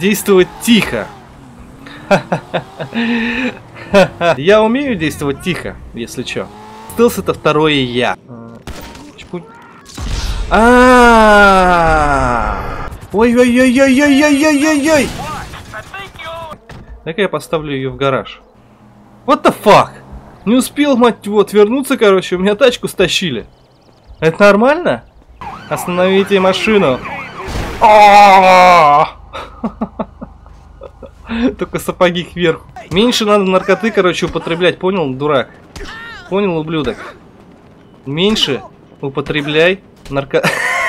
действовать тихо. Я умею действовать тихо, если чё. Стелс — это второе я. Ой-ой-ой-ой-ой-ой-ой-ой-ой! Так я поставлю ее в гараж. What the fuck? Не успел, мать его, отвернуться, короче, у меня тачку стащили. Это нормально? Остановите машину. Только сапоги кверху. Меньше надо наркоты, короче, употреблять, понял, дурак? Понял, ублюдок? Меньше употребляй наркоты.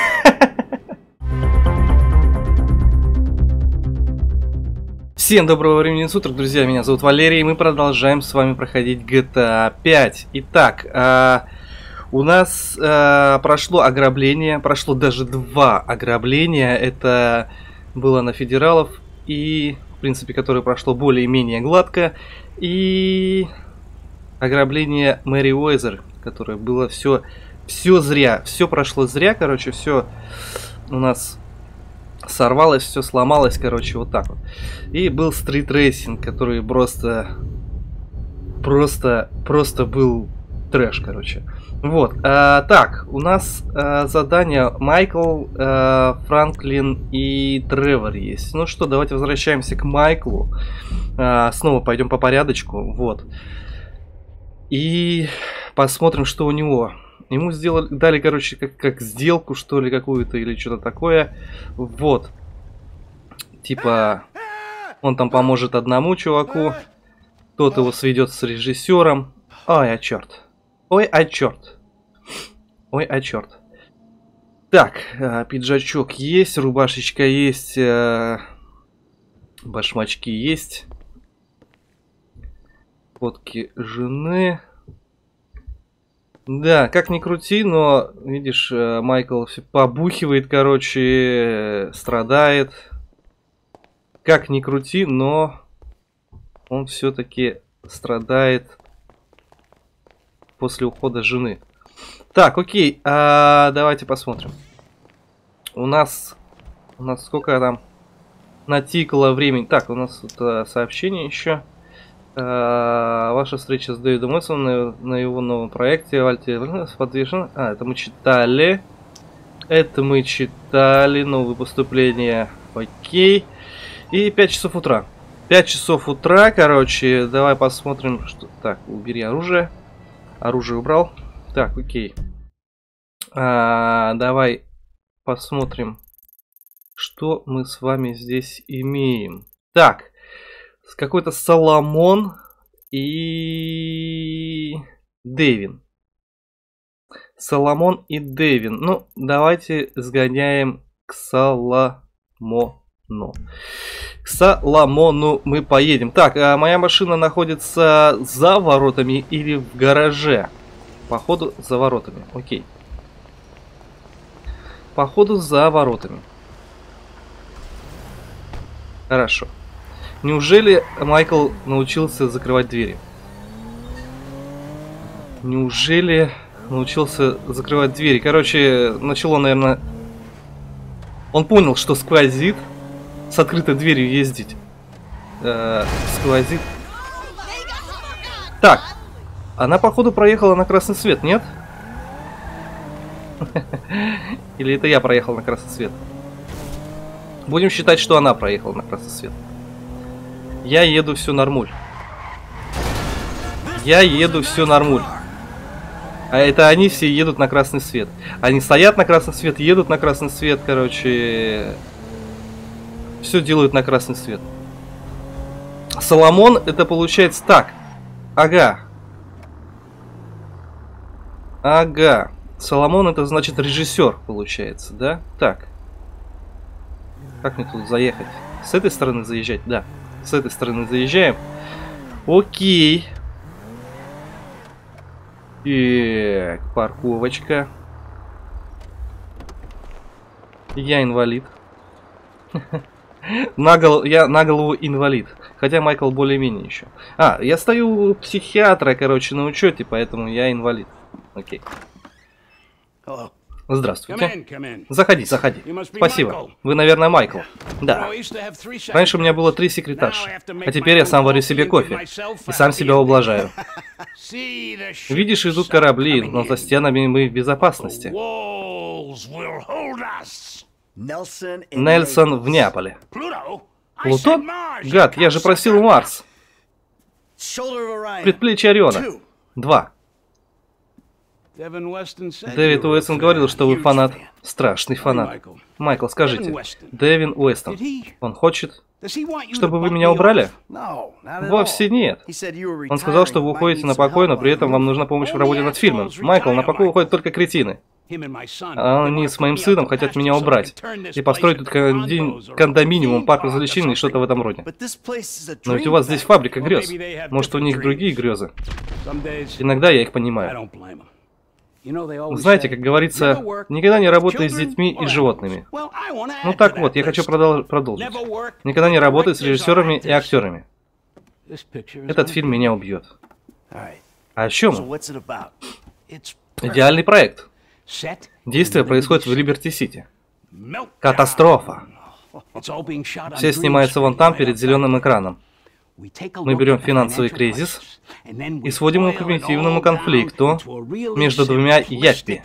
Всем доброго времени суток, друзья, меня зовут Валерий, и мы продолжаем с вами проходить GTA 5. Итак, у нас прошло ограбление, прошло даже 2 ограбления. Это было на федералов, и, в принципе, которое прошло более-менее гладко, и ограбление Мэри Уэзер, которое было все зря, все прошло зря, короче, все у нас сорвалось, все сломалось, короче, вот так вот. И был стритрейсинг, который просто был трэш, короче. Вот. Так, у нас задание Майкл, Франклин и Тревор есть. Ну что, давайте возвращаемся к Майклу. Снова пойдем по порядочку. Вот. И посмотрим, что у него. Ему дали, короче, как сделку, что ли, какую-то, или что-то такое. Вот. Типа, он там поможет одному чуваку. Тот его сведет с режиссером. Ой, а черт. Ой, а черт. Ой, а черт. Так, пиджачок есть, рубашечка есть, башмачки есть. Фотки жены. Да, как ни крути, но, видишь, Майкл побухивает, короче, страдает. Как ни крути, но он все-таки страдает после ухода жены. Так, окей, давайте посмотрим. У нас сколько там натикало времени. Так, у нас тут сообщение еще. Ваша встреча с Дэвидом Уилсоном на его новом проекте подвешена. Это мы читали. Это мы читали. Новые поступления. Окей. И 5 часов утра. 5 часов утра, короче. Давай посмотрим, что... Так, убери оружие. Оружие убрал. Так, окей. Давай посмотрим, что мы с вами здесь имеем. Так. Какой-то Соломон и Дэвин. Соломон и Дэвин. Ну, давайте сгоняем к Соломону. К Соломону мы поедем. Так, моя машина находится за воротами или в гараже? Походу, за воротами. Окей. Походу, за воротами. Хорошо. Неужели Майкл научился закрывать двери? Неужели научился закрывать двери? Короче, начало, наверное... Он понял, что сквозит. С открытой дверью ездить. Сквозит. Так. Она, походу, проехала на красный свет, нет? Или это я проехал на красный свет? Будем считать, что она проехала на красный свет. Я еду все нормуль. Я еду все нормуль. А это они все едут на красный свет. Они стоят на красный свет, едут на красный свет, короче. Все делают на красный свет. Соломон, это получается так. Ага. Ага. Соломон, это значит режиссер, получается, да? Так. Как мне тут заехать? С этой стороны заезжать? Да. С этой стороны заезжаем. Окей. Так, парковочка. Я инвалид. Я на голову инвалид. Хотя Майкл более-менее еще. Я стою у психиатра, короче, на учете, поэтому я инвалид. Окей. Здравствуйте. Заходи, заходи. Спасибо. Вы, наверное, Майкл. Да. Раньше у меня было 3 секретарши, а теперь я сам варю себе кофе и сам себя ублажаю. Видишь, идут корабли, но за стенами мы в безопасности. Нельсон в Неаполе. Плутон? Гад, я же просил Марс. Предплечье Ориона. 2. Дэвид Уэстон говорил, что вы фанат. Страшный фанат. Майкл, скажите, Дэвин Уэстон, он хочет, чтобы вы меня убрали? Вовсе нет. Он сказал, что вы уходите на покой, но при этом вам нужна помощь в работе над фильмом. Майкл, на покой уходят только кретины. А они с моим сыном хотят меня убрать и построить тут кондоминиум, парк развлечений и что-то в этом роде. Но ведь у вас здесь фабрика грез. Может, у них другие грезы. Иногда я их понимаю. Знаете, как говорится, никогда не работай с детьми и животными. Ну так вот, я хочу продолжить. Никогда не работай с режиссерами и актерами. Этот фильм меня убьет. А о чем он? Идеальный проект. Действие происходит в Либерти-Сити. Катастрофа. Все снимается вон там, перед зеленым экраном. Мы берем финансовый кризис и сводим его к примитивному конфликту между 2 яппи.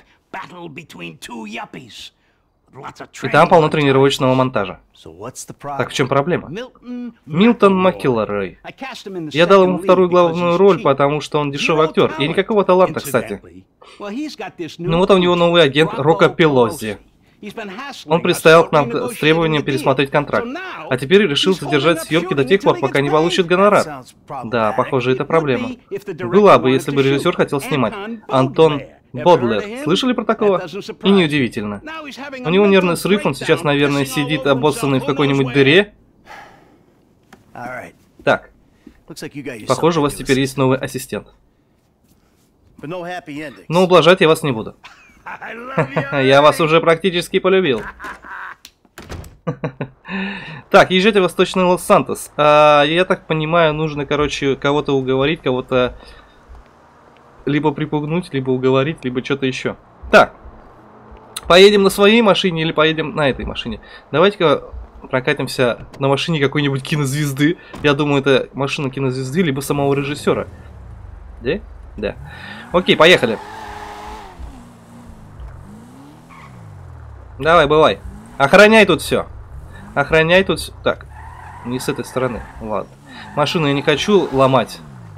И там полно тренировочного монтажа. Так в чем проблема? Милтон Маккелрой. Я дал ему 2-ю главную роль, потому что он дешевый актер. И никакого таланта, кстати. Ну вот у него новый агент Рока Пелоззи. Он представил к нам с требованием пересмотреть контракт. А теперь решил задержать съемки до тех пор, пока не получит гонорар. Да, похоже, это проблема. Была бы, если бы режиссер хотел снимать. Антон Бодлер. Слышали про такого? И неудивительно. У него нервный срыв, он сейчас, наверное, сидит обоссанный в какой-нибудь дыре. Так. Похоже, у вас теперь есть новый ассистент. Но ублажать я вас не буду. Я вас уже практически полюбил. Так, езжайте в Восточный Лос-Сантос. Я так понимаю, нужно, короче, кого-то уговорить, кого-то либо припугнуть, либо уговорить, либо что-то еще. Так, поедем на своей машине или поедем на этой машине? Давайте-ка прокатимся на машине какой-нибудь кинозвезды. Я думаю, это машина кинозвезды, либо самого режиссера. Да? Да. Окей, поехали. Давай, бывай. Охраняй тут все. Охраняй тут... Так, не с этой стороны. Ладно. Машину я не хочу ломать.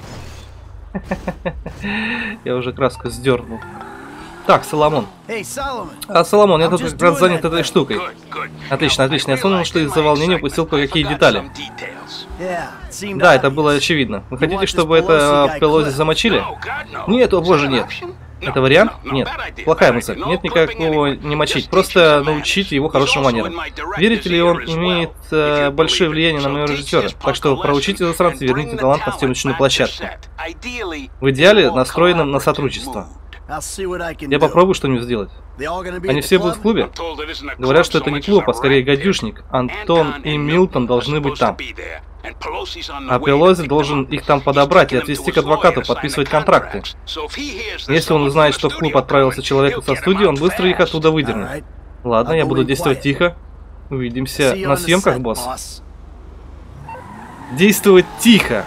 Я уже краску сдернул. Так, Соломон. Соломон, я тут как раз занят этой штукой. Отлично, отлично. Я вспомнил, что из-за волнения упустил кое-какие детали. Да, это было очевидно. Вы хотите, чтобы это Пелози замочили? Нет, о боже, нет. Это вариант? Нет. Плохая мысль. Нет никакого не мочить. Просто научите его хорошим манерам. Верите ли, он имеет большое влияние на моего режиссера. Так что проучите засранца, верните талант на съемочную площадку. В идеале настроенным на сотрудничество. Я попробую что-нибудь сделать. Они все будут в клубе? Говорят, что это не клуб, а скорее гадюшник. Антон и Милтон должны быть там. А Пелози должен их там подобрать и отвезти к адвокату, подписывать контракты. Если он узнает, что в клуб отправился человек со студии, он быстро их оттуда выдернет. Ладно, я буду действовать тихо. Увидимся на съемках, босс. Действовать тихо.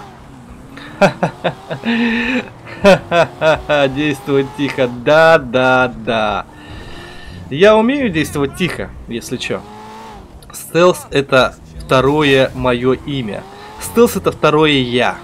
Действовать тихо. Да. Я умею действовать тихо, если чё. Стелс — это второе мое имя. Стелс — это второе я.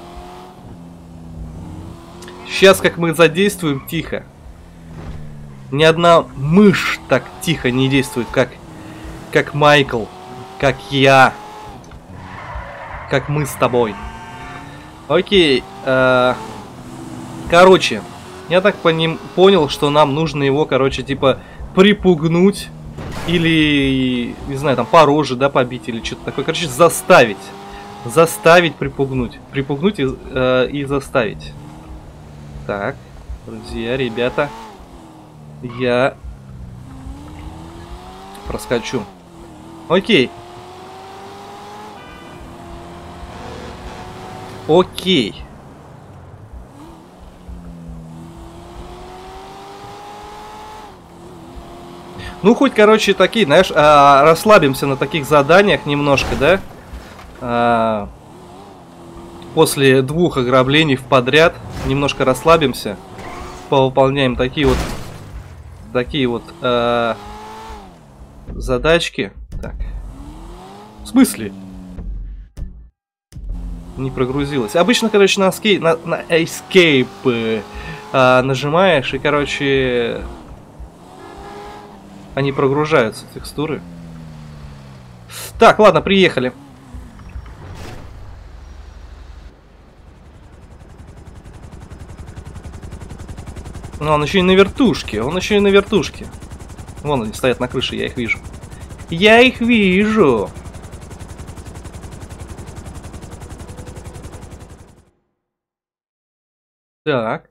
Сейчас как мы задействуем тихо. Ни одна мышь так тихо не действует, как Майкл, как я, как мы с тобой. Окей. Короче, я так понял, что нам нужно его, короче, типа припугнуть или, не знаю, там по роже, да, побить или что-то такое. Короче, заставить. Заставить припугнуть. Припугнуть и заставить. Так, друзья, ребята, я проскочу. Окей. Окей. Ну, хоть, короче, такие, знаешь, расслабимся на таких заданиях немножко, да? После 2 ограблений в подряд немножко расслабимся. Повыполняем такие вот задачки. Так. В смысле? Не прогрузилось. Обычно, короче, на Escape нажимаешь, и, короче, они прогружаются, текстуры. Так, ладно, приехали. Но он еще и на вертушке. Он еще и на вертушке. Вон они стоят на крыше, я их вижу. Я их вижу. Так.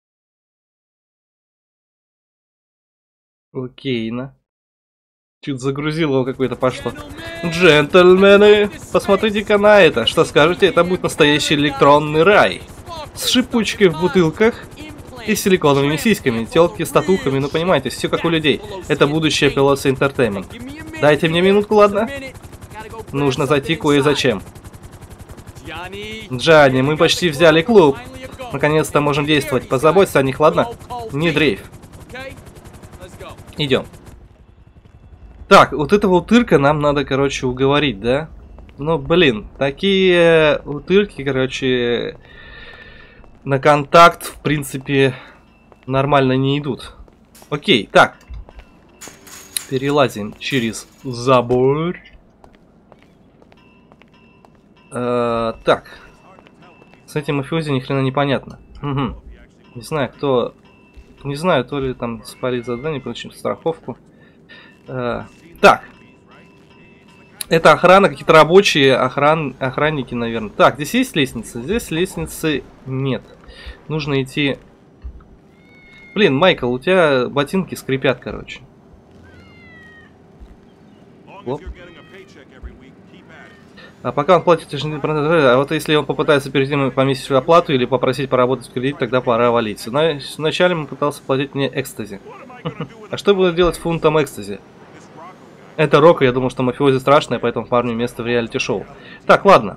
Окейно. Чуть загрузило его какое-то пошло. Джентльмены, посмотрите-ка на это. Что скажете, это будет настоящий электронный рай. С шипучкой в бутылках и силиконовыми сиськами, телки с татухами, ну понимаете, все как у людей. Это будущее Pelosi Entertainment. Дайте мне минутку, ладно? Нужно зайти кое-зачем. Джанни, мы почти взяли клуб. Наконец-то можем действовать. Позаботься о них, ладно? Не дрейф. Идем. Так, вот этого утырка нам надо, короче, уговорить, да? Ну, блин, такие утырки, короче, на контакт, в принципе, нормально не идут. Окей, так. Перелазим через забор. Так. С этим мафиози ни хрена непонятно. Угу. Не знаю, кто... Не знаю, то ли там спалить задание, получим страховку. Так. Это охрана, какие-то рабочие охранники, наверное. Так, здесь есть лестница? Здесь лестницы нет. Нужно идти... Блин, Майкл, у тебя ботинки скрипят, короче. Лоп. А пока он платит... А вот если он попытается перейти по месячную оплату или попросить поработать в кредит, тогда пора валить. Вначале он пытался платить мне экстази. А что будет делать фунтом экстази? Это Рокко, я думал, что мафиози страшное, поэтому парню место в реалити-шоу. Так, ладно.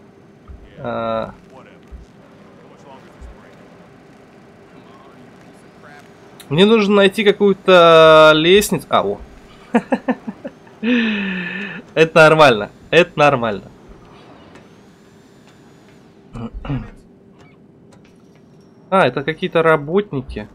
Мне нужно найти какую-то лестницу. О. Это нормально. Это нормально. Это какие-то работники.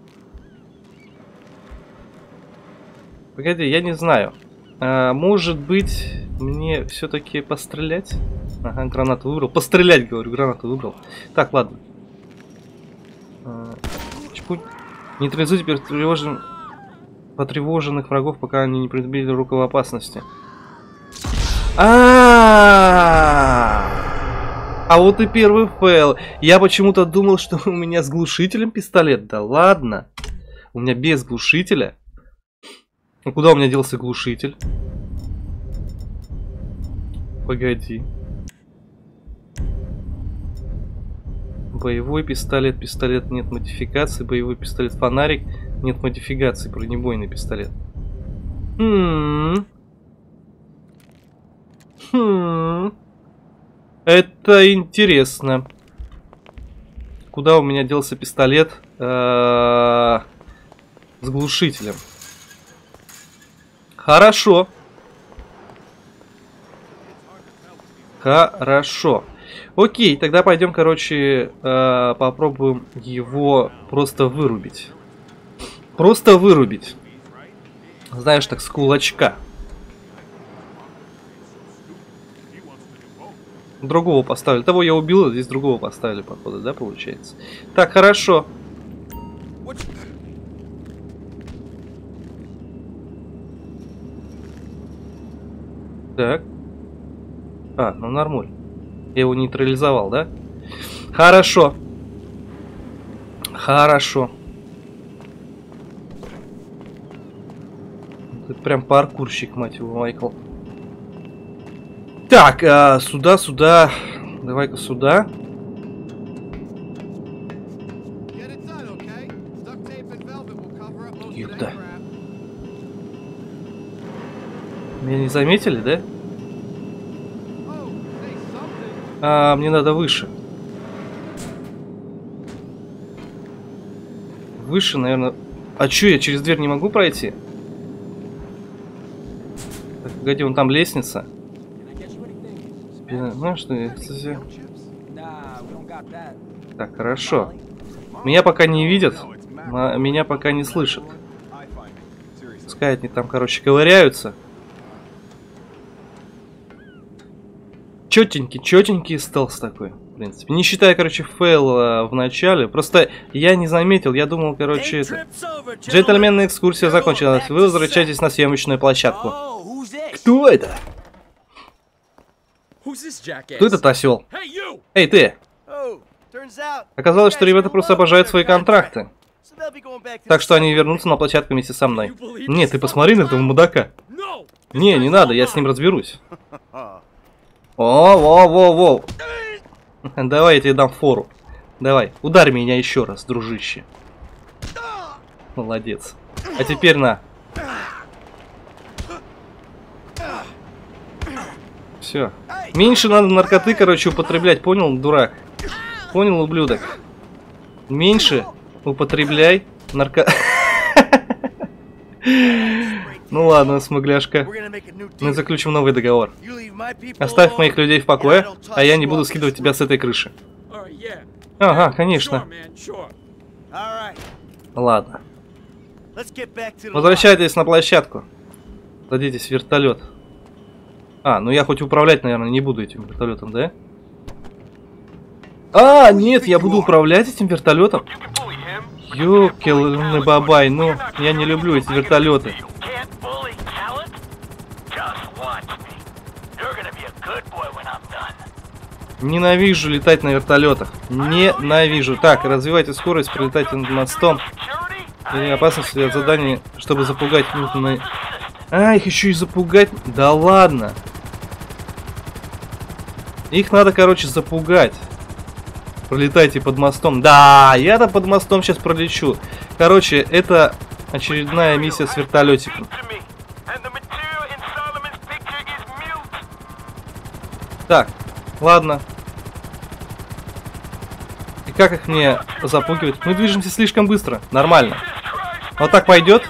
Погоди, я не знаю. Может быть, мне все-таки пострелять? Ага, гранату выбрал. Пострелять, говорю, гранату выбрал. Так, ладно. Нейтрализуйте потревоженных врагов, пока они не предъявили руку в опасности. А вот и первый фейл. Я почему-то думал, что у меня с глушителем пистолет. Да ладно. У меня без глушителя. Ну куда у меня делся глушитель? Погоди. Боевой пистолет. Пистолет нет модификации. Боевой пистолет фонарик. Нет модификации. Бронебойный пистолет. Это интересно. Куда у меня делся пистолет с глушителем? Хорошо. Хорошо. Окей, тогда пойдем, короче, попробуем его просто вырубить. Просто вырубить. Знаешь, так, с кулачка. Другого поставили. Того я убил, здесь другого поставили, походу, да, получается? Так, хорошо. Так. Ну нормуль. Я его нейтрализовал, да? Хорошо. Хорошо. Ты прям паркурщик, мать его, Майкл. Так, сюда. Давай-ка сюда. Ёпта. Меня не заметили, да? А, мне надо выше. Выше, наверное. А чё, я через дверь не могу пройти? Так, погоди, вон там лестница. Ну что, кстати... Так, хорошо. Меня пока не видят, меня пока не слышат. Пускай они там, короче, ковыряются. Чётенький стелс такой, в принципе. Не считая, короче, фейла в начале. Просто я не заметил, я думал, короче, это... Джентльменная экскурсия закончилась. Вы возвращаетесь на съемочную площадку. Кто это? Кто этот осел? Эй, ты! Оказалось, что ребята просто обожают свои контракты. Так что они вернутся на площадку вместе со мной. Нет, ты посмотри на этого мудака. Не надо, я с ним разберусь. Во. Давай, я тебе дам фору. Давай, ударь меня еще раз, дружище. Молодец. А теперь на. Все. Меньше надо наркоты, короче, употреблять, понял, дурак? Понял, ублюдок? Меньше употребляй нарко... Ну ладно, смугляшка. Мы заключим новый договор. Оставь моих людей в покое, а я не буду скидывать тебя с этой крыши. Ага, конечно. Ладно. Возвращайтесь на площадку. Садитесь в вертолет. А, ну я хоть управлять, наверное, не буду этим вертолетом, да? А, нет, я буду управлять этим вертолетом. Ёкелный бабай, ну, я не люблю эти вертолеты. Ненавижу летать на вертолетах. Ненавижу. Так, развивайте скорость, пролетайте над мостом. Или опасность от задания, чтобы запугать. А, их еще и запугать. Да ладно. Их надо, короче, запугать. Пролетайте под мостом. Да, я-то под мостом сейчас пролечу. Короче, это очередная миссия с вертолетиком. Так, ладно. И как их мне запугивать? Мы движемся слишком быстро. Нормально. Вот так пойдет?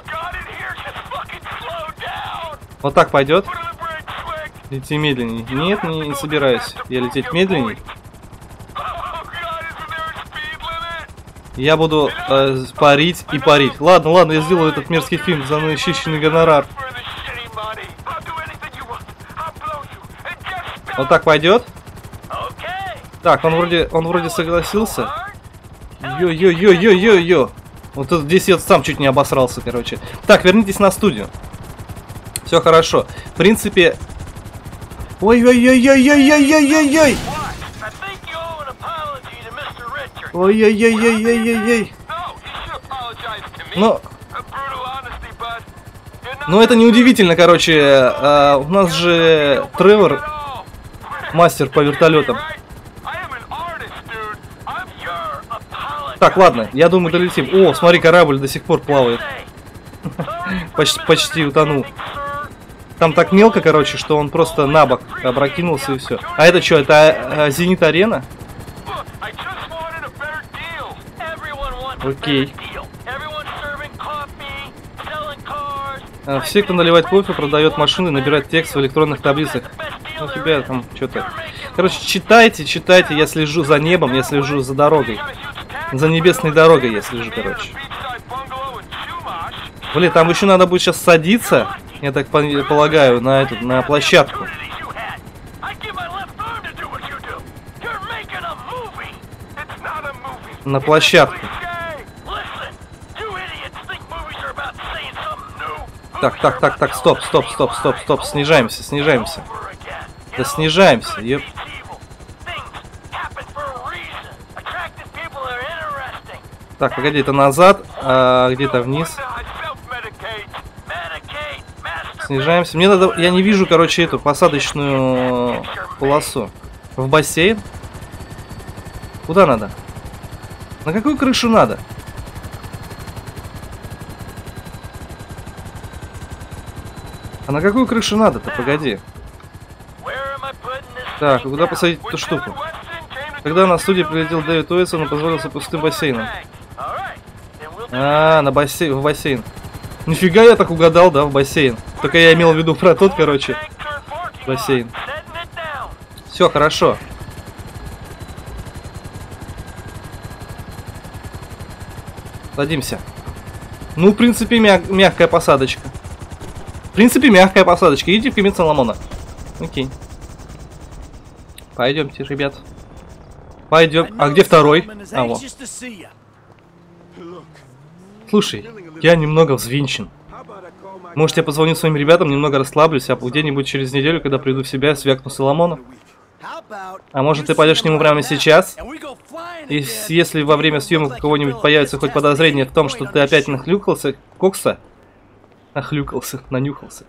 Вот так пойдет? Лети медленней. Нет, не собираюсь. Я лететь медленней. Я буду парить и парить. Ладно, я сделаю этот мерзкий фильм за насыщенный гонорар. Вот так пойдет? Так, он вроде согласился. Йо. Вот тут здесь я сам чуть не обосрался, короче. Так, вернитесь на студию. Все хорошо. В принципе... Ой-ой-ой-ой-ой-ой-ой-ой-ой! Ой-ой-ой-ой-ой-ой-ой! Но это неудивительно, короче. У нас же Тревор, мастер по вертолетам. Так, ладно, я думаю, долетим. О, смотри, корабль до сих пор плавает. Почти утонул. Там так мелко, короче, что он просто на бок опрокинулся и все. А это что, это Зенит-арена? Окей. Все, кто наливает кофе, продает машины, набирает текст в электронных таблицах. У тебя там что-то... Короче, читайте, я слежу за небом, я слежу за дорогой. За небесной дорогой я слежу, короче. Блин, там еще надо будет сейчас садиться, я так полагаю, на площадку. На площадку. Так, стоп, снижаемся. Да снижаемся, еп. Так, погоди, это назад, где-то вниз. Снижаемся. Мне надо, я не вижу, короче, эту посадочную полосу. В бассейн? Куда надо? На какую крышу надо? А на какую крышу надо-то? Погоди. Так, куда посадить эту штуку? Когда на студии прилетел Дэвид Уэйсон, он позволился пустым бассейном. А, в бассейн. Нифига я так угадал, да, в бассейн. Только я имел в виду про тот, короче, бассейн. Все, хорошо. Садимся. Ну, в принципе, мягкая посадочка. В принципе, мягкая посадочка. Идите в кабинет Соломона. Окей. Пойдемте, ребят. Пойдем. А где второй? А, вот. Слушай, я немного взвинчен. Может, я позвоню своим ребятам, немного расслаблюсь, а где-нибудь через неделю, когда приду в себя, свякну Соломона? А может, ты пойдешь к нему прямо сейчас? И если во время съемок у кого-нибудь появится хоть подозрение в том, что ты опять нахлюкался, кокса? Нахлюкался, нанюхался.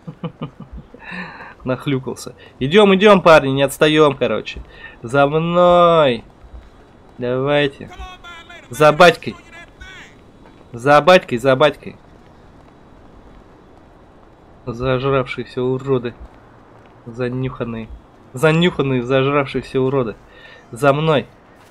Нахлюкался. Идем, идем, парни, не отстаем, короче. За мной. Давайте. За батькой. За батькой, за батькой. Зажравшиеся уроды. Занюханные. Занюханные, зажравшиеся уроды. За мной.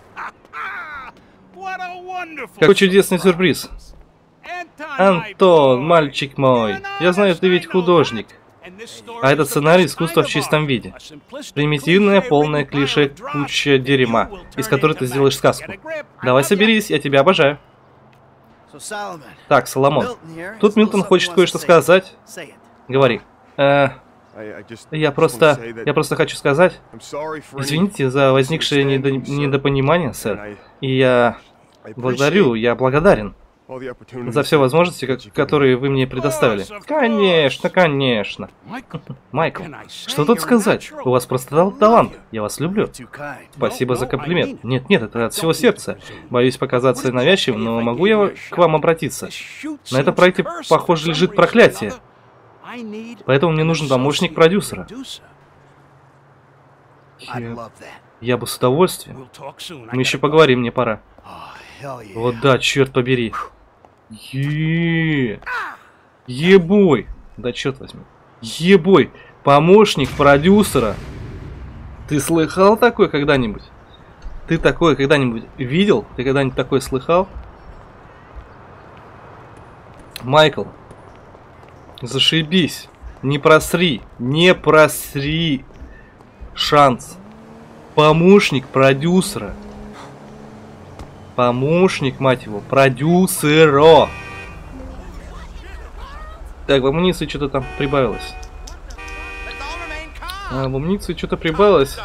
Какой чудесный сюрприз. Антон, мальчик мой. Я знаю, ты ведь художник. А этот сценарий искусства в чистом виде. Примитивная, полная клише, куча дерьма, из которой ты сделаешь сказку. Давай соберись, я тебя обожаю. Так, Соломон. Тут Милтон хочет кое-что сказать. Говори. Я просто хочу сказать. Извините за возникшее недопонимание, сэр. И я благодарен за все возможности, которые вы мне предоставили. Конечно, конечно. Майкл, что тут сказать? У вас просто талант. Я вас люблю. Спасибо за комплимент. Нет, нет, это от всего сердца. Боюсь показаться навязчивым, но могу я к вам обратиться? На этом проекте, похоже, лежит проклятие. Поэтому мне нужен помощник продюсера. Я бы с удовольствием. Мы еще поговорим, мне пора. Вот да, черт побери. Ебой. Да черт возьми. Ебой. Помощник продюсера. Ты слыхал такое когда-нибудь? Ты такое когда-нибудь видел? Ты когда-нибудь такое слыхал? Майкл. Зашибись. Не просри. Не просри. Шанс. Помощник продюсера. Помощник, мать его, продюсера. Так, в амуниции что-то там прибавилось. В амуниции что-то прибавилось.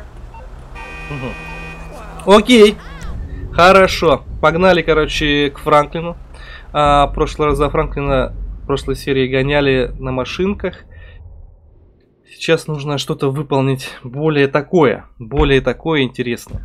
Угу. Окей. Хорошо. Погнали, короче, к Франклину. В прошлый раз за Франклина в прошлой серии гоняли на машинках. Сейчас нужно что-то выполнить более такое интересное.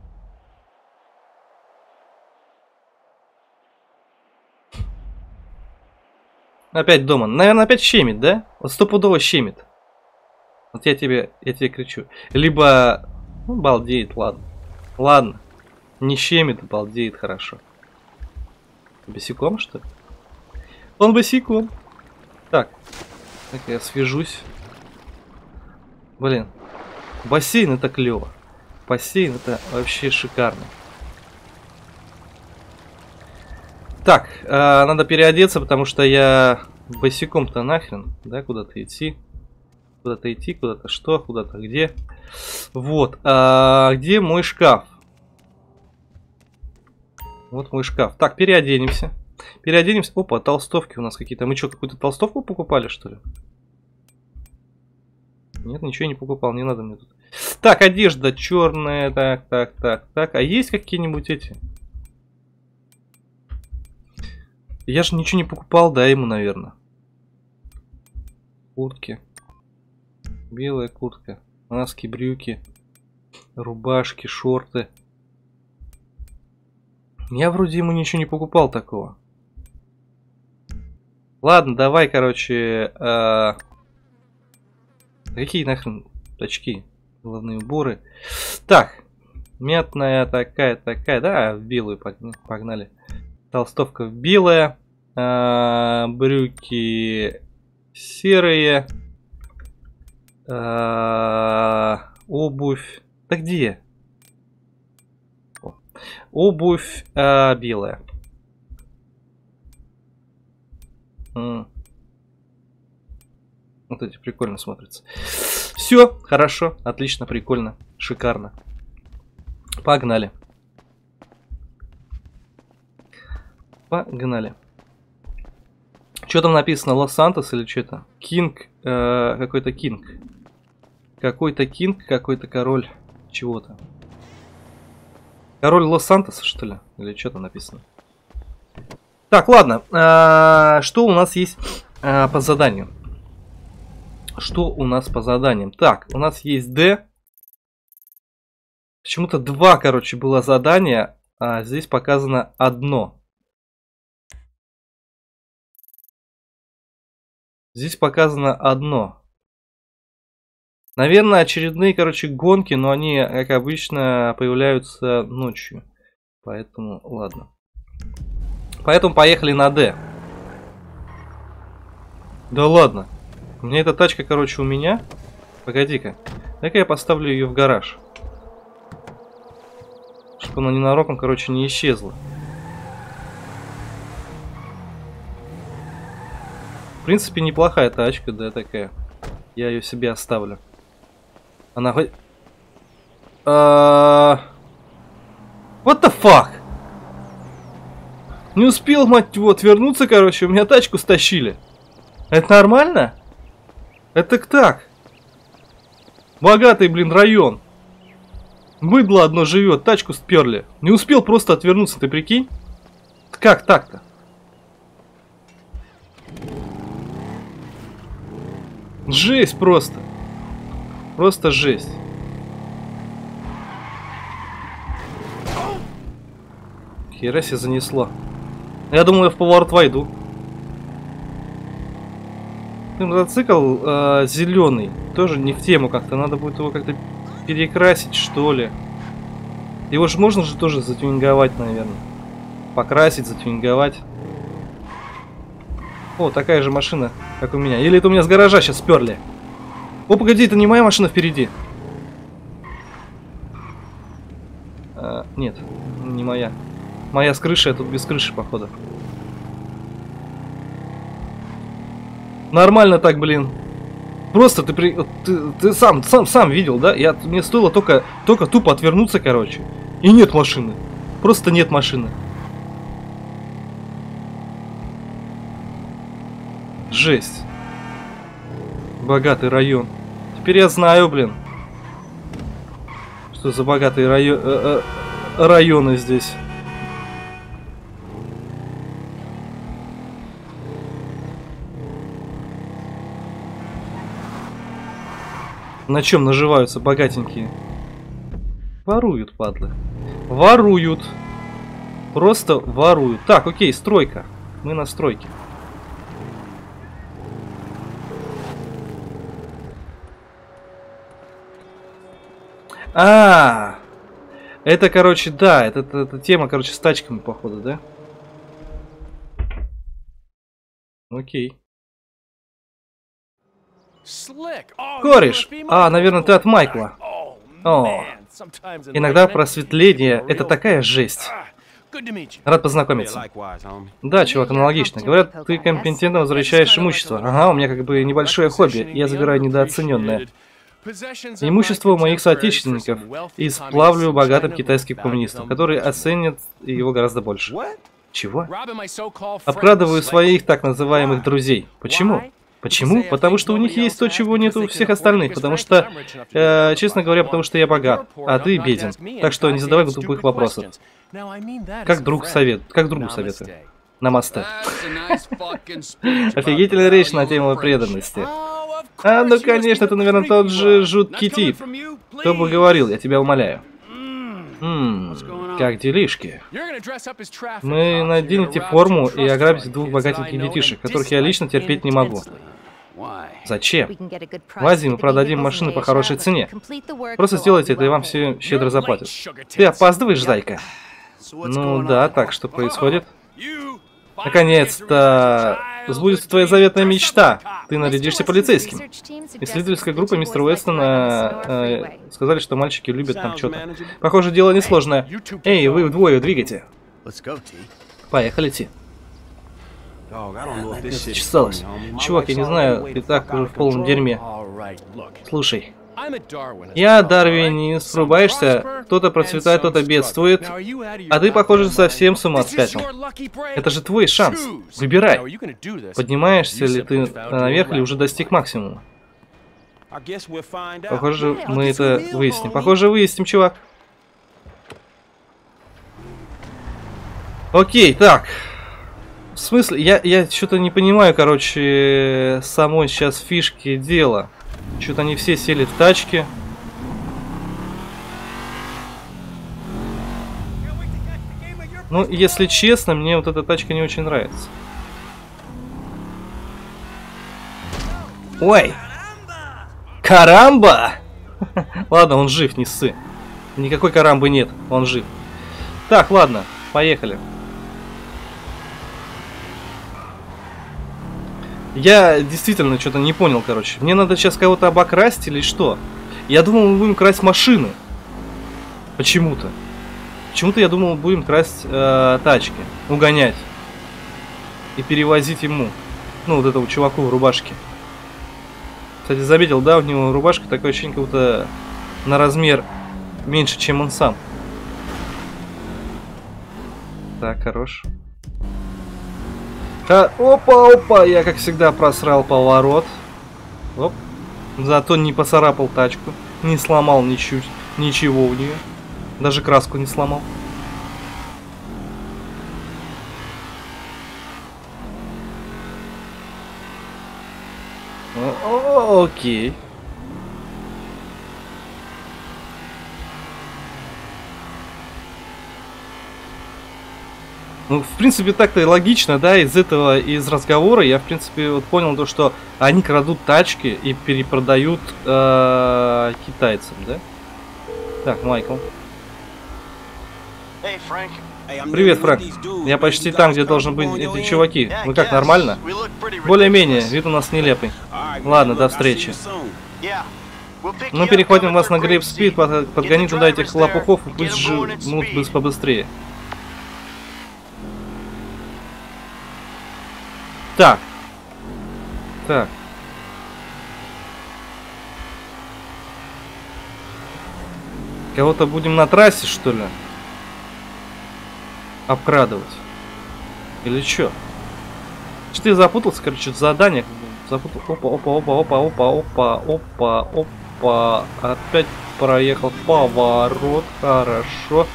Опять дома. Наверное, опять щемит, да? Вот стопудово щемит. Вот я тебе кричу. Либо... Ну, балдеет, ладно. Ладно. Не щемит, балдеет, хорошо. Босиком, что ли? Он босиком. Так. Так, я свяжусь. Блин. Бассейн это клево. Бассейн это вообще шикарно. Так, надо переодеться, потому что я босиком-то нахрен, да, куда-то идти. Куда-то что, куда-то где. Вот, где мой шкаф? Вот мой шкаф. Так, переоденемся. Переоденемся. Опа, толстовки у нас какие-то. Мы что, какую-то толстовку покупали, что ли? Нет, ничего не покупал, не надо мне тут. Так, одежда черная, так. А есть какие-нибудь эти? Я же ничего не покупал, да, ему, наверное. Куртки. Белая куртка. Носки, брюки. Рубашки, шорты. Я вроде ему ничего не покупал такого. Ладно, давай, короче... Какие нахрен очки? Головные уборы. Так. Мятная такая. Да, в белую погнали. Толстовка белая. Брюки Серые. Обувь. Да где? О. Обувь белая. Вот эти прикольно смотрятся. Все, хорошо, отлично, прикольно, шикарно. Погнали. Погнали. Что там написано? Лос-Сантос или что-то? Кинг. Какой-то Кинг. Какой-то Кинг, какой-то король чего-то. Король Лос-Сантоса, что ли? Или что там написано? Так, ладно. Что у нас есть по заданию? Что у нас по заданиям? Так, у нас есть D. Почему-то 2, короче, было задания, а здесь показано 1. Здесь показано 1. Наверное, очередные, короче, гонки, но они, как обычно, появляются ночью. Поэтому, ладно. Поэтому поехали на D. Да ладно. У меня эта тачка, короче, у меня. Погоди-ка. Дай-ка я поставлю ее в гараж. Чтобы она ненароком, короче, не исчезла. В принципе, неплохая тачка, да, такая. Я ее себе оставлю. Она хоть... What the fuck? Не успел, мать его, отвернуться, короче, у меня тачку стащили. Это нормально? Это так. Богатый, блин, район. Быдло одно живет, тачку сперли. Не успел просто отвернуться, ты прикинь? Как так-то? Жесть просто. Просто жесть. Хера себе занесло. Я думал, я в поворот войду. Мотоцикл зеленый. Тоже не в тему как-то. Надо будет его как-то перекрасить, что ли. Его же можно же тоже затюнинговать, наверное. Покрасить, затюнинговать. О, такая же машина, как у меня. Или это у меня с гаража сейчас сперли? О, погоди, это не моя машина впереди. Нет, не моя. Моя с крыши, а тут без крыши, походу. Нормально так, блин. Просто ты сам видел, да? Мне стоило только тупо отвернуться, короче. И нет машины. Просто нет машины. Жесть. Богатый район. Теперь я знаю, блин. Что за богатые районы здесь. На чем наживаются богатенькие? Воруют, падлы. Воруют. Просто воруют. Так, окей, стройка. Мы на стройке. Это, короче, да, это тема, короче, с тачками, походу, да? Окей. Кореш! Наверное, ты от Майкла. О, иногда просветление — это такая жесть. Рад познакомиться. Да, чувак, аналогично. Говорят, ты компетентно возвращаешь имущество. Ага, у меня как бы небольшое хобби. Я забираю недооцененное имущество у моих соотечественников и сплавлю богатым китайским коммунистам, которые оценят его гораздо больше. Чего? Обкрадываю своих так называемых друзей. Почему? Почему? Потому что у них есть то, чего нет у всех остальных. Потому что, честно говоря, потому что я богат, а ты беден. Так что не задавай тупых вопросов. Как другу советую. Намасте. Офигительная речь на тему преданности. Ну конечно, это, наверное, тот же жуткий тип. Кто бы говорил, я тебя умоляю. Как делишки? Мы наденете форму и ограбите 2 богатеньких детишек, которых я лично терпеть не могу. Зачем? В Азии мы продадим машины по хорошей цене. Просто сделайте это, и вам все щедро заплатят. Ты опаздываешь, зайка? Ну да, так что происходит? Наконец-то сбудется твоя заветная мечта. Ты нарядишься полицейским. Исследовательская группа мистера Уэстона сказали, что мальчики любят там что-то. Похоже, дело несложное. Эй, вы вдвое двигайте. Поехали, Ти. Чесалось. Чувак, я не знаю, ты так уже в полном дерьме. Слушай. Я дарвинист, врубаешься, кто-то процветает, кто-то бедствует, а ты, похоже, совсем с ума спятил. Это же твой шанс. Выбирай. Поднимаешься ли ты наверх или уже достиг максимума? Похоже, мы это выясним. Похоже, выясним, чувак. Окей, так. В смысле, я что-то не понимаю, короче, самой сейчас фишки дела. Что-то они все сели в тачки. Ну, если честно, мне вот эта тачка не очень нравится. Ой! Карамба! Ладно, он жив, не ссы. Никакой карамбы нет, он жив. Так, ладно, поехали. Я действительно что-то не понял, короче. Мне надо сейчас кого-то обокрасть или что? Я думал, мы будем красть машины. Почему-то. Почему-то я думал, будем красть тачки. Угонять. И перевозить ему. Ну, вот этому чуваку в рубашке. Кстати, заметил, да, у него рубашка такое ощущение, как будто на размер меньше, чем он сам. Так, хорош. Опа, я, как всегда, просрал поворот. Оп. Зато не поцарапал тачку. Не сломал ничего у нее. Даже краску не сломал. Окей. Ну, в принципе, так-то и логично, да, из разговора я, в принципе, вот понял то, что они крадут тачки и перепродают китайцам, да? Так, Майкл. Привет, Фрэнк. Я почти там, где должен быть эти чуваки. Вы как, нормально? Более-менее, вид у нас нелепый. Ладно, до встречи. Мы перехватим вас на Грейп Спид, подгони туда этих лопухов и пусть жмут побыстрее. Так. Так. Кого-то будем на трассе, что ли? Обкрадывать. Или что? Что-то я запутался, короче, в заданиях. Запутал. Опа. Опять проехал поворот. Хорошо.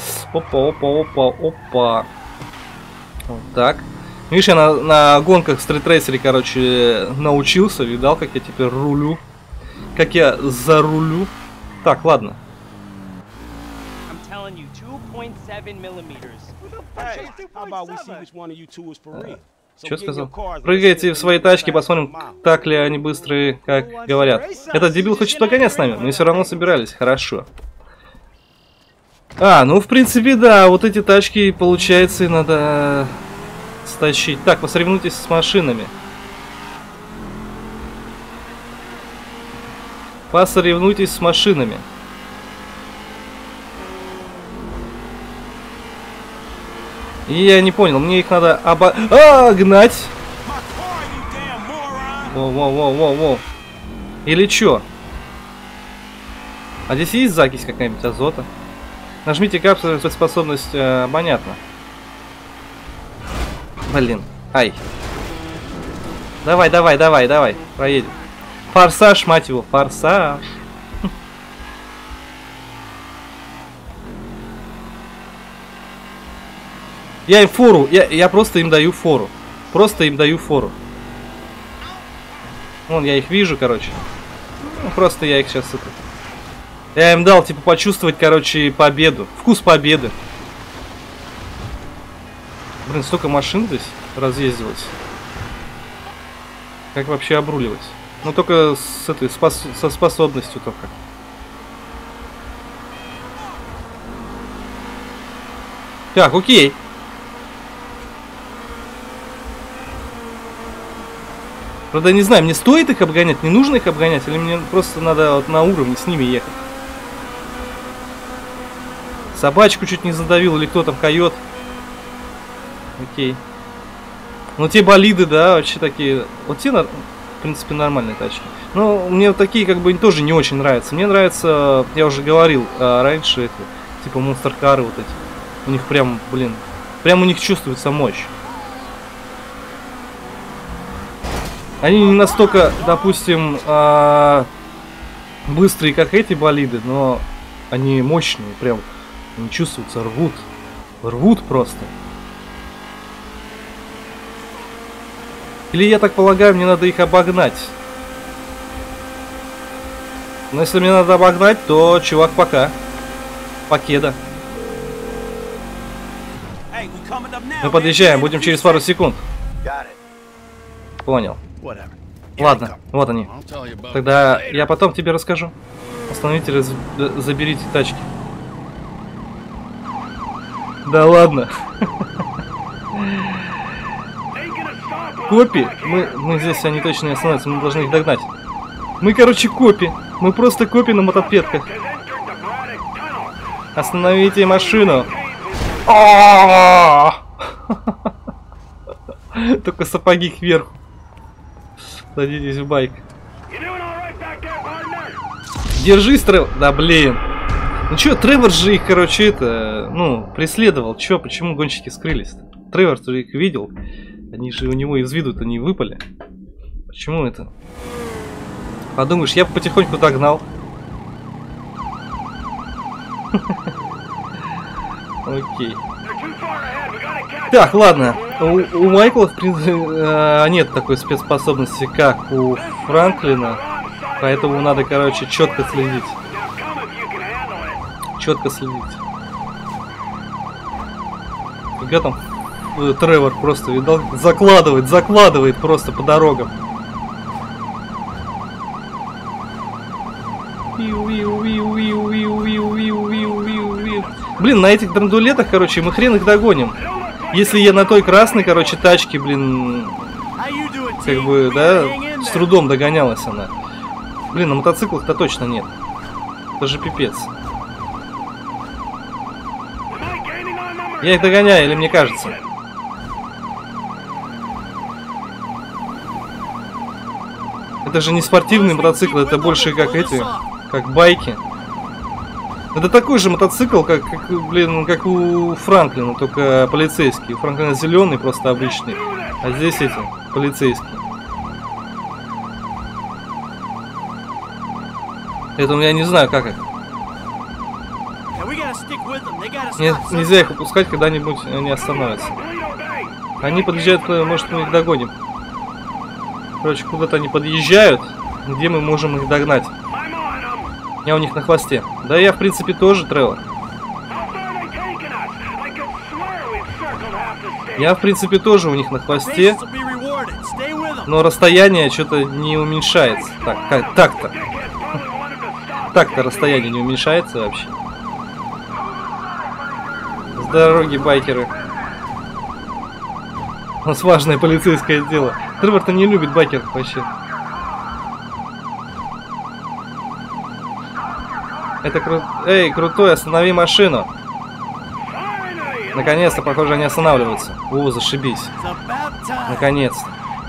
Опа. Вот так. Видишь, я на гонках стритрейсере, короче, научился. Видал, как я теперь рулю. Как я зарулю. Так, ладно. Что сказал? Прыгайте в свои тачки, посмотрим, так ли они быстрые, как говорят. Этот дебил хочет погонять с нами, мы все равно собирались. Хорошо. Ну, в принципе, да, вот эти тачки, получается, и надо стащить. Так, посоревнуйтесь с машинами. Посоревнуйтесь с машинами. И я не понял, мне их надо гнать. Воу. Или чё? А здесь есть закись какая-нибудь азота? Нажмите капсулу, способность, понятно. Блин, ай. Давай, проедем. Форсаж, мать его, форсаж. Я им фору, я просто им даю фору. Вон, я их вижу, короче. Ну, просто я их сейчас это... Я им дал, типа, почувствовать, короче, победу. Вкус победы. Блин, столько машин здесь разъездилось. Как вообще обруливать? Ну, только с этой, со способностью только. Так, окей. Правда, я не знаю, мне стоит их обгонять, не нужно их обгонять, или мне просто надо вот на уровне с ними ехать. Собачку чуть не задавил, или кто там, койот. Окей. Ну, те болиды, да, вообще такие... Вот те, в принципе, нормальные тачки. Но мне вот такие, как бы, тоже не очень нравятся. Мне нравится, я уже говорил раньше, это, типа Monster Car вот эти. У них прям, блин, прям у них чувствуется мощь. Они не настолько, допустим, быстрые, как эти болиды, но они мощные, прям, они чувствуются, рвут. Рвут просто. Или, я так полагаю, мне надо их обогнать. Но если мне надо обогнать, то, чувак, пока. Покеда. Мы подъезжаем, будем через пару секунд. Понял. Ладно, вот они. Тогда я потом тебе расскажу. Остановите, заберите тачки. Да ладно. Копи? Мы здесь, они точно не остановятся, мы должны их догнать. Мы, короче, копи. Мы просто копи на мотопедках. Остановите машину. Только сапоги кверху. Садитесь в байк. Держись, Тревор. Да блин. Ну чё, Тревор же их, короче, это, ну, преследовал. Чё, почему гонщики скрылись-то? Тревор же их видел. Они же у него из виду-то не выпали. Почему это? Подумаешь, я бы потихоньку догнал. Окей. Так, ладно. У Майкла, в принципе, нет такой спецспособности, как у Франклина. Поэтому надо, короче, четко следить. Четко следить. Фига там Тревор просто, видал? Закладывает просто по дорогам. Блин, на этих драндулетах, короче, мы хрен их догоним. Если я на той красной, короче, тачке, блин, как бы, да, с трудом догонялась она. Блин, на мотоциклах-то точно нет. Это же пипец. Я их догоняю, или мне кажется? Это же не спортивный мотоцикл, это больше как эти, как байки. Это такой же мотоцикл, как блин, как у Франклина, только полицейский. У Франклина зеленый, просто обычный, а здесь эти полицейские. Это я не знаю, как это. Нет, нельзя их упускать, когда-нибудь они остановятся. Они подъезжают, может, мы их догоним. Короче, куда-то они подъезжают, где мы можем их догнать. Я у них на хвосте. Да я, в принципе, тоже, Тревор. Я, в принципе, тоже у них на хвосте. Но расстояние что-то не уменьшается. Так-то. Так-то расстояние не уменьшается вообще. С дороги, байкеры. У нас важное полицейское дело. Тревор-то не любит байкеров вообще. Это круто. Эй, крутой, останови машину. Наконец-то, похоже, они останавливаются. О, зашибись. Наконец-то.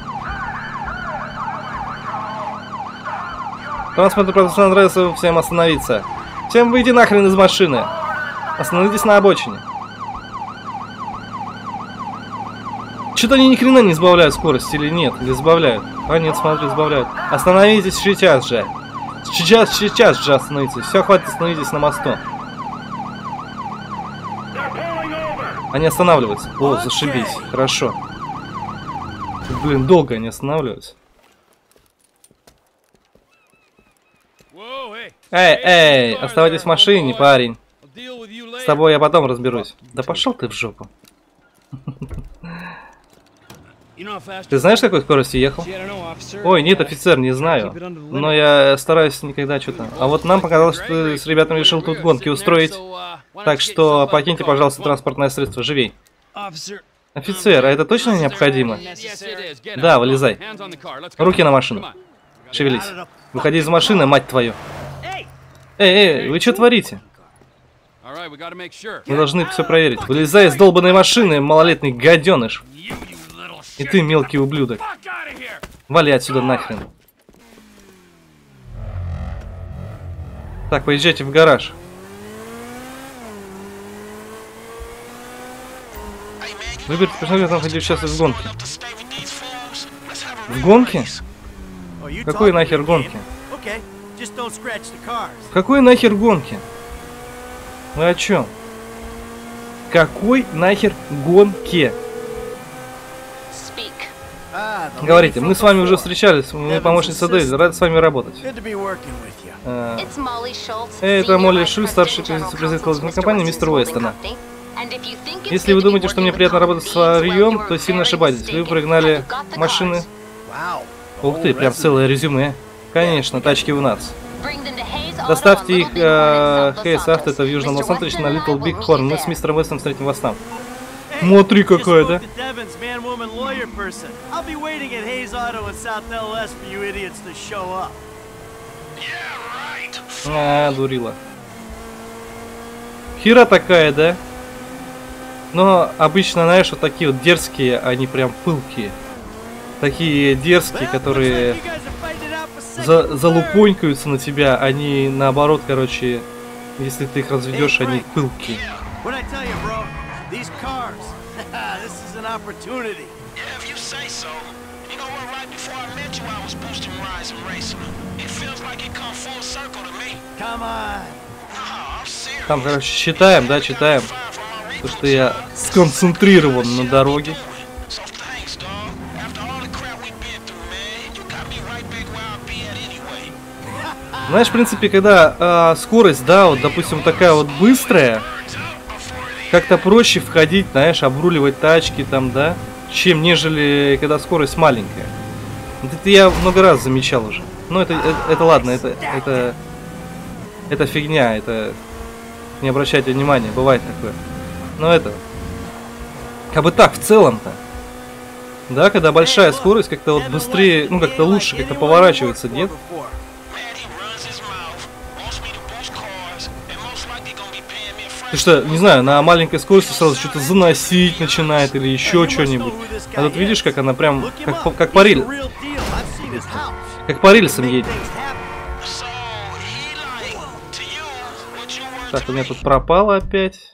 Транспортный процесс нравится всем остановиться. Всем выйди нахрен из машины. Остановитесь на обочине. Что-то они ни хрена не сбавляют скорость или нет? Или сбавляют? А нет, смотри, сбавляют. Остановитесь сейчас же. Сейчас же остановитесь. Все, хватит, остановитесь на мосту. Они останавливаются. О, зашибись. Хорошо. Блин, долго они останавливаются. Эй, оставайтесь в машине, парень. С тобой я потом разберусь. Да пошел ты в жопу. Ты знаешь, какой скоростью ехал? Ой, нет, офицер, не знаю. Но я стараюсь никогда что-то. А вот нам показалось, что ты с ребятами решил тут гонки устроить. Так что покиньте, пожалуйста, транспортное средство. Живей. Офицер, а это точно необходимо? Да, вылезай. Руки на машину. Шевелись. Выходи из машины, мать твою. Эй, вы что творите? Мы должны все проверить. Вылезай из долбанной машины, малолетний гаденыш. И ты, мелкий ублюдок. Вали отсюда нахрен. Так, поезжайте в гараж. Выберите персонажа, там хотите участвовать в гонке. В гонке? Какой нахер гонки? Какой нахер гонки? Вы о чем? Какой нахер гонке? Говорите, мы с вами уже встречались, мы помощница Дейзи, рад с вами работать. Это Молли Шульц, старший президент компании мистер Уэстона. Если вы думаете, что мне приятно работать с варьем, то сильно ошибаетесь. Вы пригнали машины. Ух ты, прям целое резюме. Конечно, тачки у нас. Доставьте их Хейс Авто, это в Южном Лос-Анджелесе, на Литл Биг Хорн. Мы с мистером Уэстоном встретим вас там. Смотри, какая, да? Дурила. Хера такая, да? Но обычно, знаешь, вот такие вот дерзкие, они прям пылкие. Такие дерзкие, которые залупонькаются на тебя, они наоборот, короче, если ты их разведешь, они пылкие. Там, короче, читаем, да, читаем. Потому что я сконцентрирован на дороге. Знаешь, в принципе, когда скорость, да, вот, допустим, такая вот быстрая, как-то проще входить, знаешь, обруливать тачки там, да, чем нежели когда скорость маленькая. Вот это я много раз замечал уже. Но это ладно, это фигня, это не обращайте внимания, бывает такое. Но это как бы так в целом-то, да, когда большая скорость, как-то вот быстрее, ну как-то лучше, как-то поворачивается, нет? Ты что, не знаю, на маленькой скорости сразу что-то заносить начинает или еще что-нибудь. А тут видишь, как она прям, как по рельсам едет. Так, у меня тут пропало опять.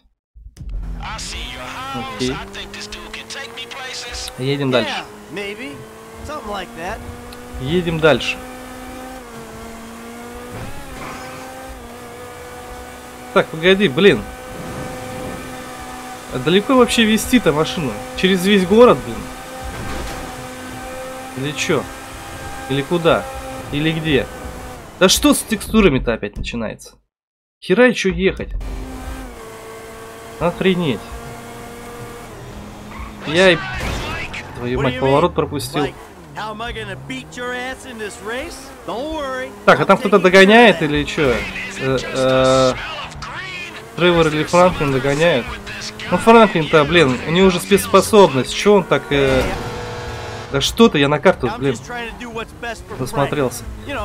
Окей. Едем дальше. Едем дальше. Так, погоди, блин. А далеко вообще везти-то машину? Через весь город, блин? Или чё? Или куда? Или где? Да что с текстурами-то опять начинается? Хера чё ехать? Охренеть. Я и... Твою мать, поворот пропустил. Так, а там кто-то догоняет или чё? Тревор или Франклин догоняют? Ну Франклин-то, блин, у него уже спецспособность. Чё он так... Да что-то, я на карту, блин, засмотрелся.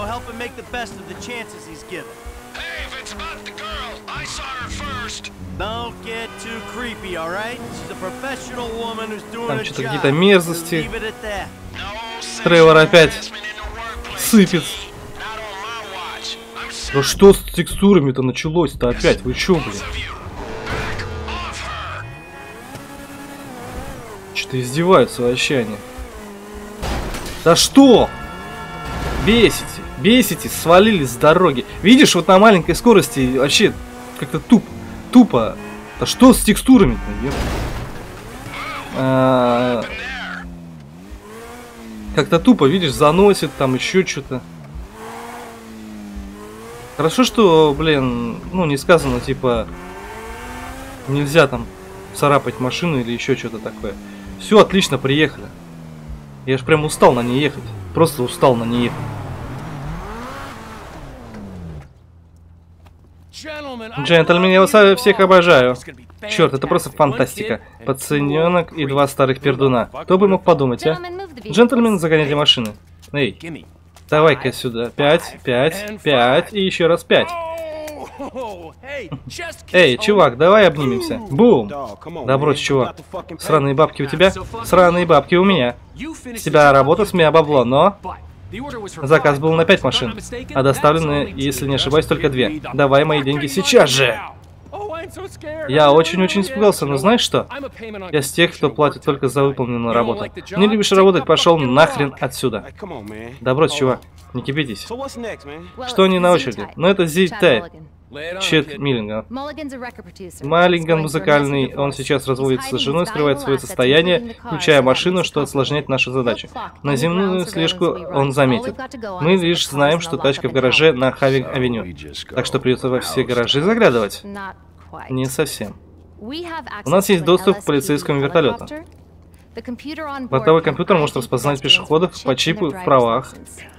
Там что-то какие-то мерзости. Тревор опять сыпет. Да что с текстурами-то началось-то опять? Вы чё, блин? Что-то издеваются вообще они. Да что? Бесите, бесите, свалились с дороги. Видишь, вот на маленькой скорости вообще как-то тупо. Да что с текстурами-то? Как-то тупо, видишь, заносит там еще что-то. Хорошо, что, блин, ну не сказано, типа, нельзя там царапать машину или еще что-то такое. Все, отлично, приехали. Я ж прям устал на ней ехать. Просто устал на ней ехать. Джентльмен, я вас всех обожаю. Черт, это просто фантастика. Пацаненок и два старых пердуна. Кто бы мог подумать, а? Джентльмен, загоняйте машины. Эй, давай-ка сюда. 5, 5, 5 и еще раз 5. Эй, чувак, давай обнимемся. Бум! Да брось, чувак. Сраные бабки у тебя, сраные бабки у меня. С тебя работа, с меня бабло, но... Заказ был на 5 машин, а доставлены, если не ошибаюсь, только 2. Давай мои деньги сейчас же! Я очень-очень испугался, но знаешь что? Я с тех, кто платит только за выполненную работу. Не любишь работать, пошел нахрен отсюда. Да брось, чувак, не кипятись. Что они на очереди? Ну это Зи-Тайп. Чет Миллиган. Маллиган музыкальный, он сейчас разводится с женой, скрывает свое состояние, включая машину, что осложняет нашу задачу. На земную слежку он заметит. Мы лишь знаем, что тачка в гараже на Хавинг-авеню. Так что придется во все гаражи заглядывать. Не совсем. У нас есть доступ к полицейскому вертолету. Бортовой компьютер может распознать пешеходов по чипу в правах.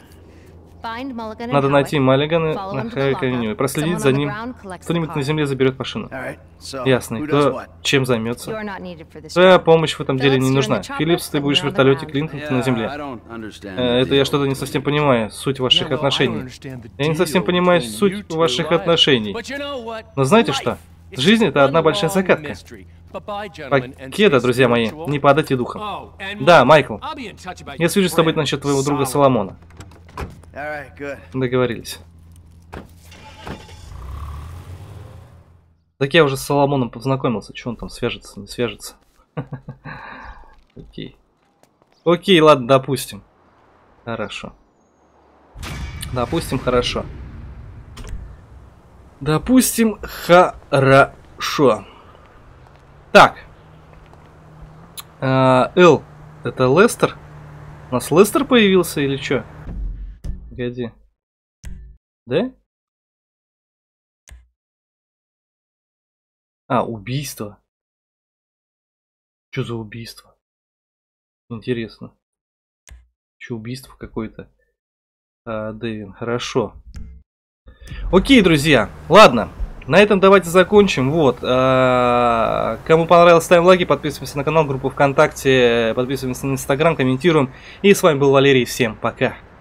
Надо найти Маллигана на Хавинг-авеню и проследить за ним. Кто-нибудь на земле заберет машину. Ясно. И кто чем займется? Твоя помощь в этом деле не нужна. Филлипс, ты будешь в вертолете, Клинтон, ты на земле. Это я что-то не совсем понимаю. Суть ваших отношений. Я не совсем понимаю суть ваших отношений. Но знаете что? Жизнь — это одна большая загадка. Покеда, друзья мои, не падайте духом. Да, Майкл. Я свяжусь с тобой насчет твоего друга Соломона. Договорились. Так я уже с Соломоном познакомился. Че он там свяжется, не свяжется? Окей. Окей, ладно, допустим. Хорошо. Допустим, хорошо. Допустим, хорошо. Так. Эл, это Лестер? У нас Лестер появился или что? Погоди. Да? А, убийство. Что за убийство? Интересно. Что, убийство какое-то? Дэвин, хорошо. Окей, друзья. Ладно. На этом давайте закончим. Вот. Кому понравилось, ставим лайки, подписываемся на канал, группу ВКонтакте, подписываемся на Инстаграм, комментируем. И с вами был Валерий. Всем пока.